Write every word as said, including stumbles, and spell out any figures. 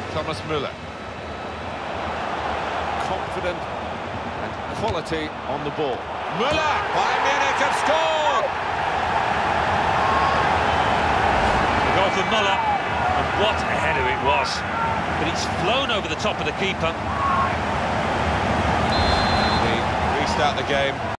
Thomas Müller. Confident and quality on the ball. Müller! Bayern Munich have scored! The goal for Müller, and what a header it was. But it's flown over the top of the keeper. They restart the game.